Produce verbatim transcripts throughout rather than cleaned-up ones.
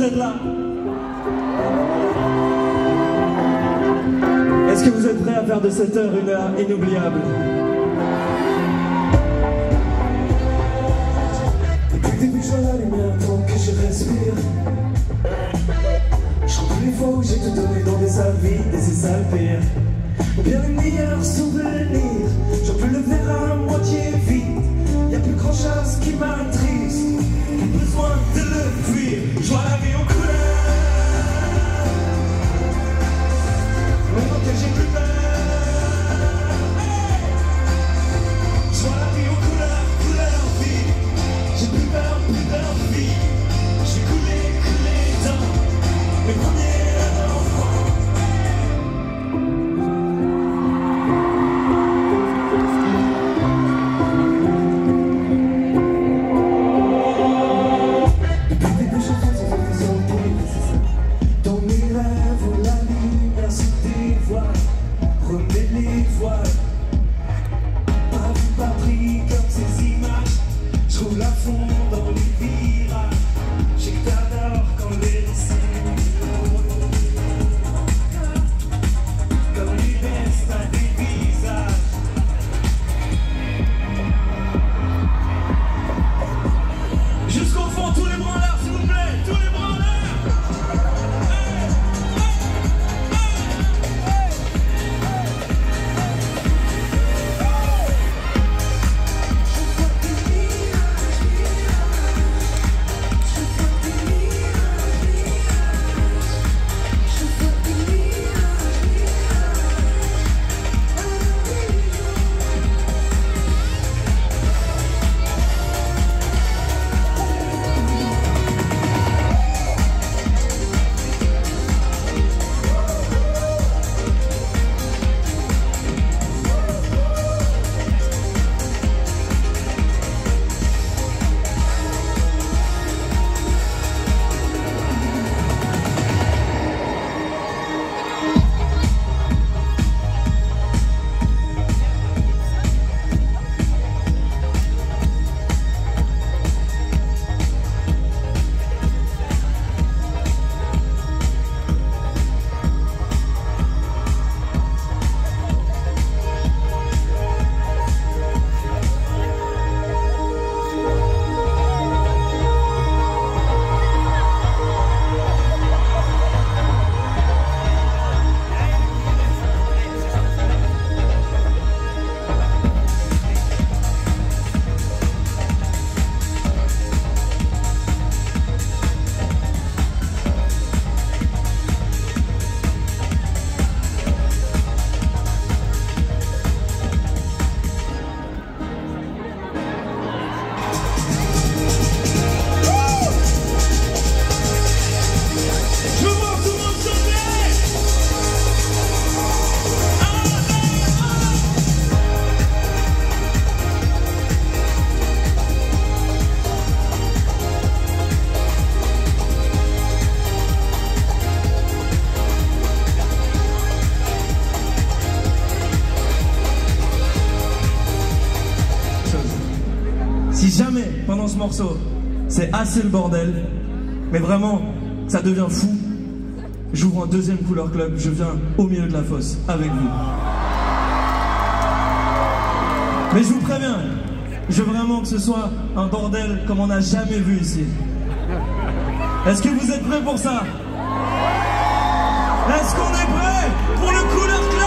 êtes là? Est-ce que vous êtes prêts à faire de cette heure une heure inoubliable? Depuis le début, je vois la lumière tant que je respire. Je compte les fois où j'ai tout donné dans des salles vides et ces salles pires. Ou bien les meilleurs souvenirs. J'en peux le verre à moitié vide. Y'a plus grand chose qui m'attriste. Plus besoin de le fuir. Je vois la vie en couleur. Maintenant que j'ai plus peur. Je vois la vie en couleur, couleur vie. J'ai plus peur, plus peur vie. J'ai coulé, coulé dans mes premiers enfants. Si jamais, pendant ce morceau, c'est assez le bordel, mais vraiment, ça devient fou, j'ouvre un deuxième Couleur Club, je viens au milieu de la fosse, avec vous. Mais je vous préviens, je veux vraiment que ce soit un bordel comme on n'a jamais vu ici. Est-ce que vous êtes prêts pour ça? Est-ce qu'on est prêts pour le Couleur Club?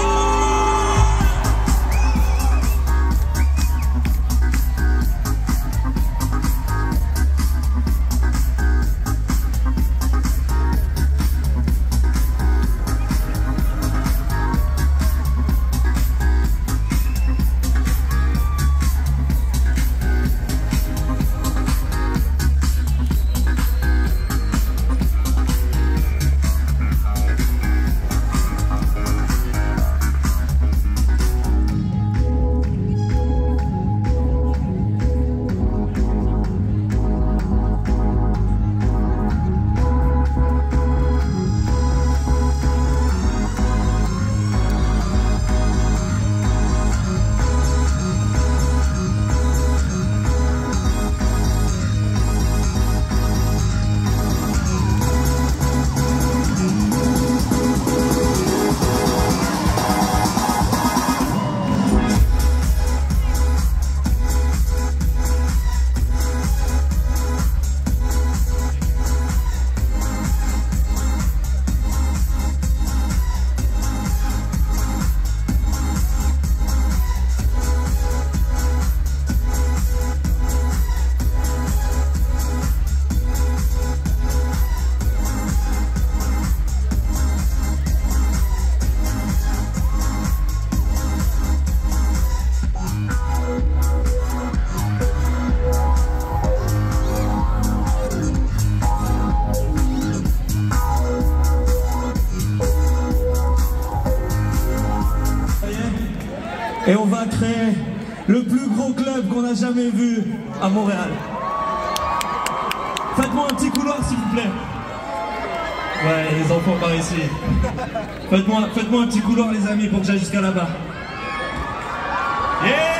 Et on va créer le plus gros club qu'on a jamais vu à Montréal. Faites-moi un petit couloir s'il vous plaît. Ouais, les enfants par ici. Faites-moi faites-moi un petit couloir les amis pour que j'aille jusqu'à là-bas. Yeah!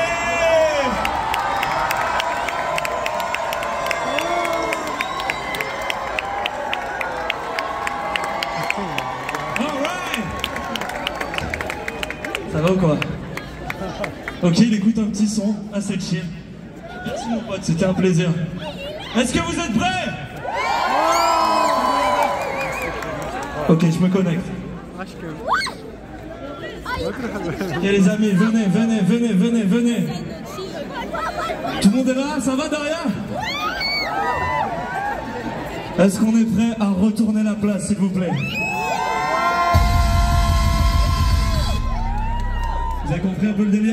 Ça va ou quoi? Ok, il écoute un petit son, assez chill. Merci mon pote, c'était un plaisir. Est-ce que vous êtes prêts? Ok, je me connecte. Ok les amis, venez, venez, venez, venez, venez. Tout le monde est là? Ça va derrière? Est-ce qu'on est prêt à retourner la place s'il vous plaît? Vous avez compris un peu le délire?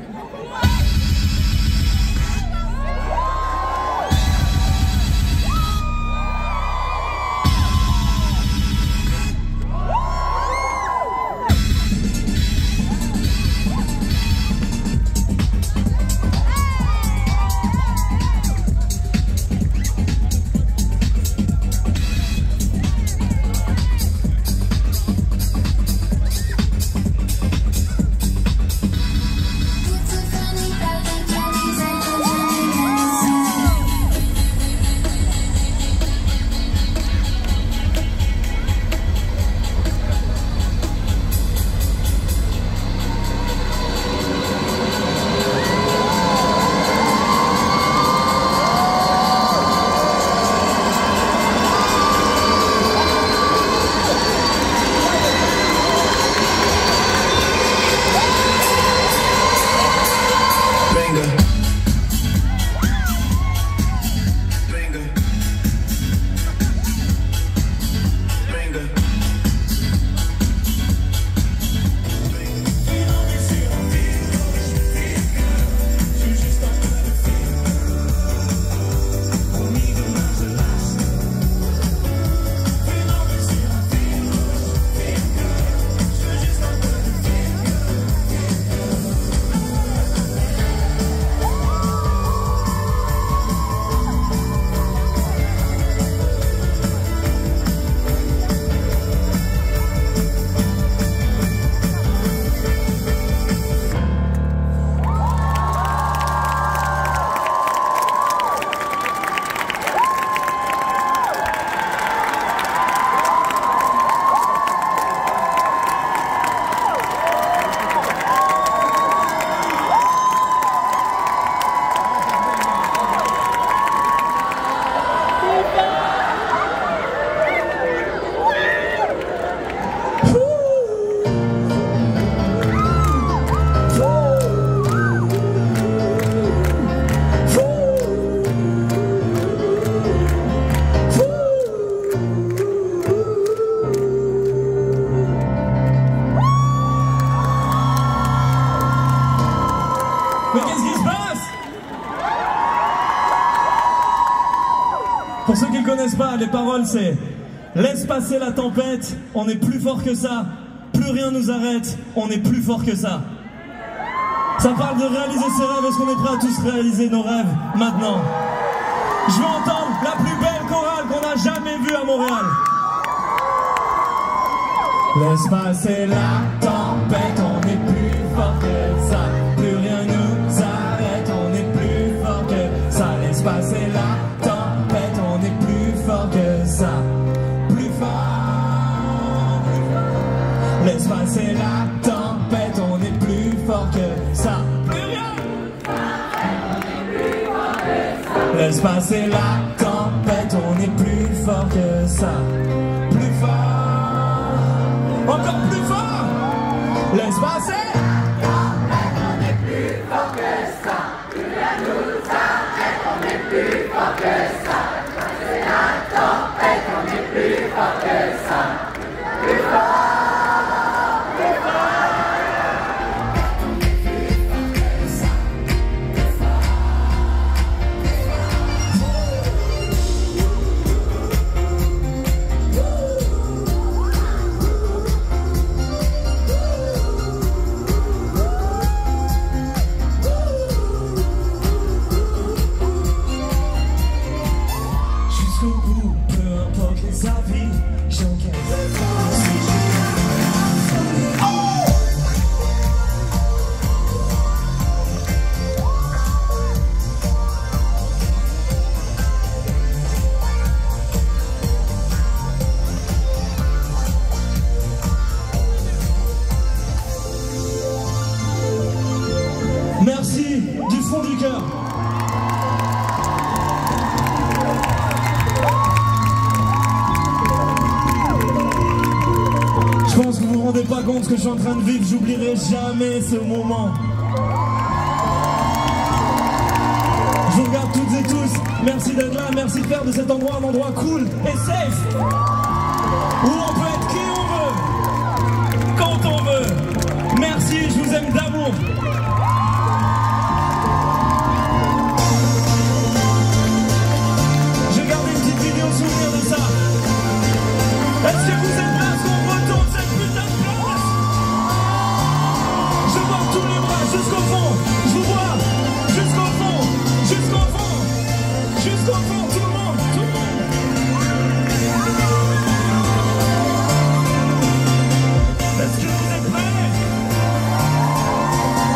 Pour ceux qui ne connaissent pas, les paroles c'est « Laisse passer la tempête, on est plus fort que ça, plus rien nous arrête, on est plus fort que ça. » Ça parle de réaliser ses rêves, est-ce qu'on est prêt à tous réaliser nos rêves maintenant? Je veux entendre la plus belle chorale qu'on n'a jamais vue à Montréal. Laisse passer la tempête, on est plus fort que ça, plus rien nous arrête, on est plus fort que ça. Laisse passer la tempête, on est plus fort que ça, plus fort, plus fort. Laisse passer la tempête, on est plus fort que ça, plus rien nous arrête, on est plus fort que ça. Laisse passer la tempête, on est plus fort que ça, plus fort, encore plus fort. Laisse passer la tempête, on est plus fort que ça, plus rien nous arrête, on est plus fort que ça. Laisse passer la tempête, on est plus fort que ça, plus fort. fond du cœur. Je pense que vous vous rendez pas compte ce que je suis en train de vivre, j'oublierai jamais ce moment. Je vous regarde toutes et tous, merci d'être là, merci de faire de cet endroit un endroit cool et safe, où on peut être qui on veut, quand on veut. Merci, je vous aime d'amour. J'ai gardé une petite vidéo souvenir de ça. Est-ce que vous êtes prêts à ce qu'on retourne cette putain de place? Je vois tous les bras jusqu'au fond, je vous vois jusqu'au fond, jusqu'au fond, jusqu'au fond, tout le monde, tout le monde. Est-ce que vous êtes prêts?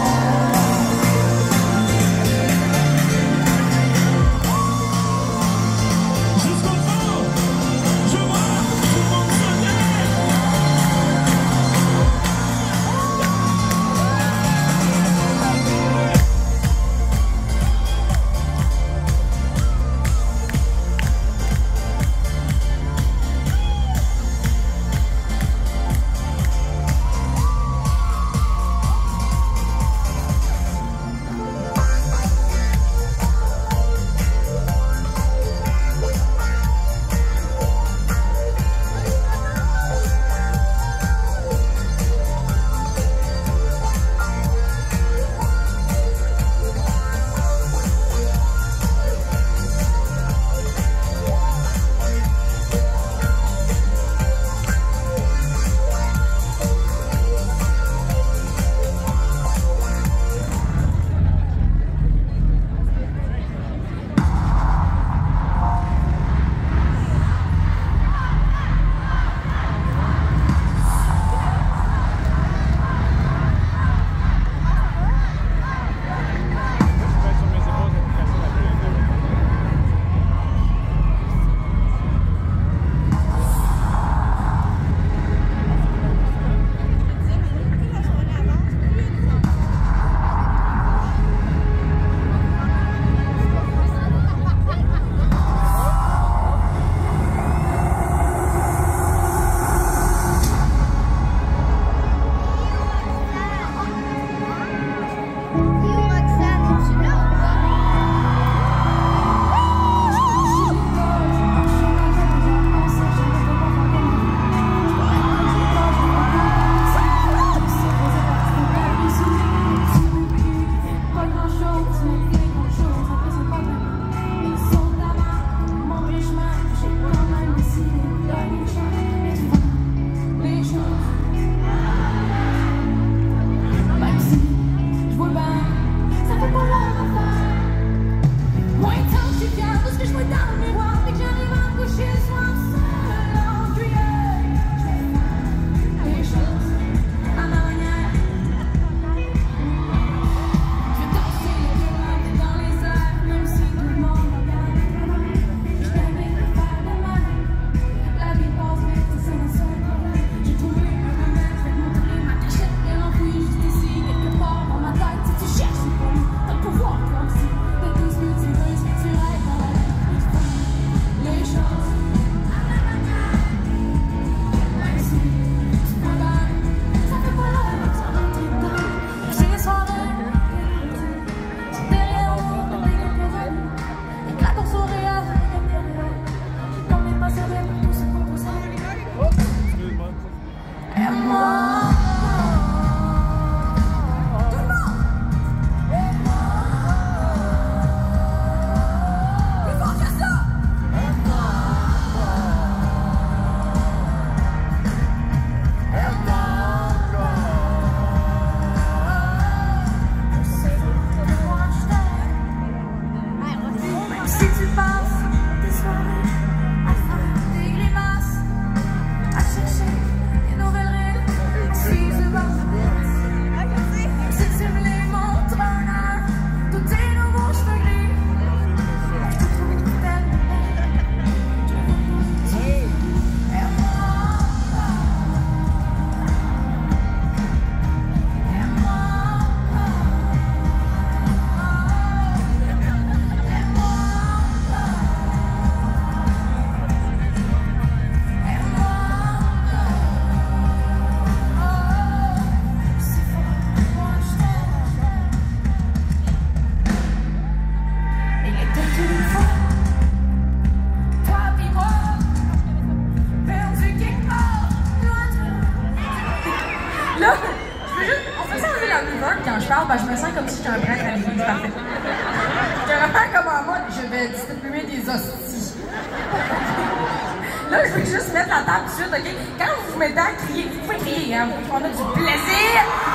parfait. J'étais vraiment comme en mode, je vais distribuer des hosties. Là, je veux juste mettre la table tout de suite, OK? Quand vous vous mettez à crier, vous pouvez crier, hein? On a du plaisir.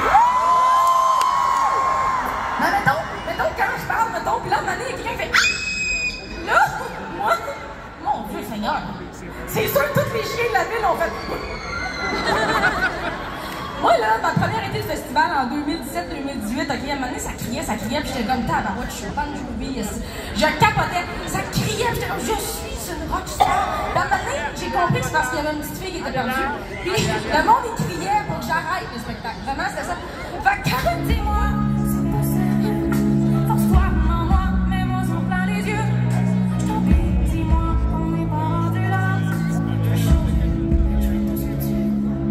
Mais mettons, mettons, quand je parle, mettons, puis là, à un moment donné, quelqu'un fait... Là, moi, mon Dieu Seigneur, c'est sûr que tous les chiens de la ville ont fait... Moi, là, ma première été de festival en deux mille dix-sept deux mille dix-huit, OK, à un moment donné, ça criait, ça criait, puis j'étais comme, tabarouette, je suis pas une jouvie, je capotais, ça criait, puis j'étais comme, je suis une rockstar. Puis à un moment donné, j'ai compris que c'est parce qu'il y avait une petite fille qui était perdue, puis le monde, il criait pour que j'arrête le spectacle. Vraiment, c'était ça. Fait que, dis-moi, c'est pas sérieux, force-toi, maman, mets-moi sur plein les yeux. Je t'en prie, dis-moi, on n'est pas rendu là. Je vais changer, je vais tout ce que tu veux.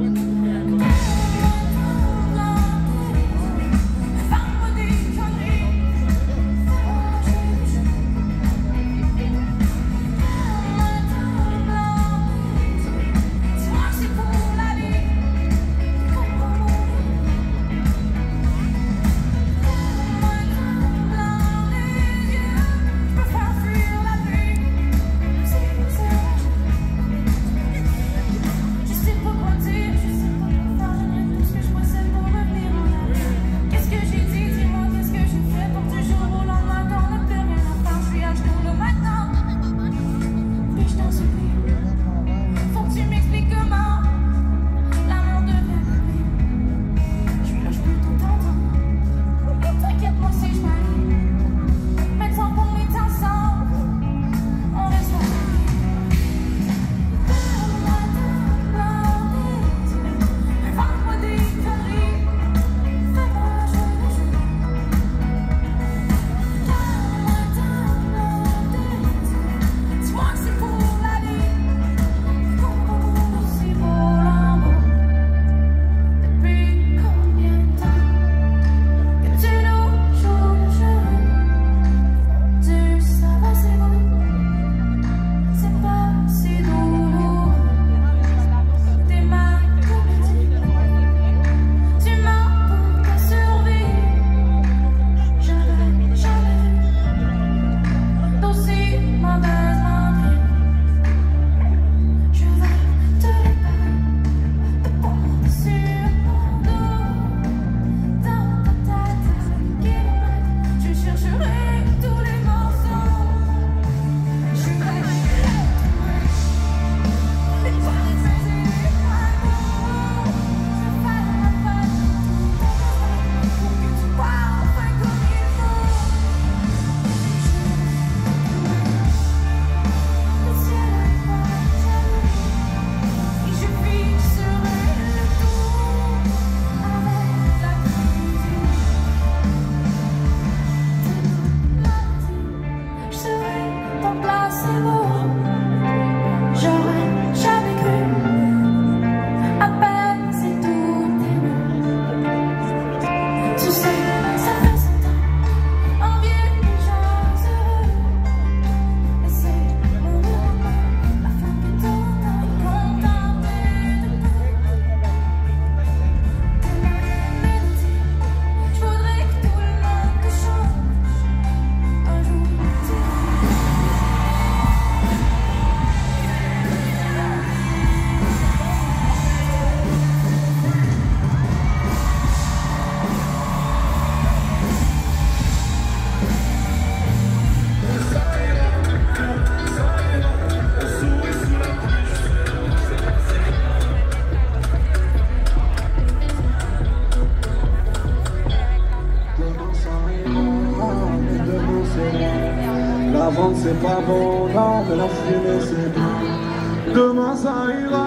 c'est pas bon, non, mais la fumée c'est bien. Demain ça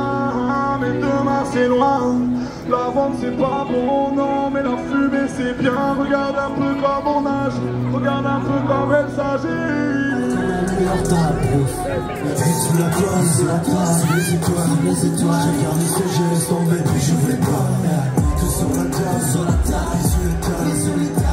ira, mais demain c'est loin. La vente c'est pas bon, non, mais la fumée c'est bien. Regarde un peu comme on nage, regarde un peu comme elle s'agit. Et sous la toile, sous la toile, les étoiles, les étoiles. J'ai gardé ce geste tombé, puis je voulais pas. Tout sur la table, sur la table, sur les tables, sur les tables.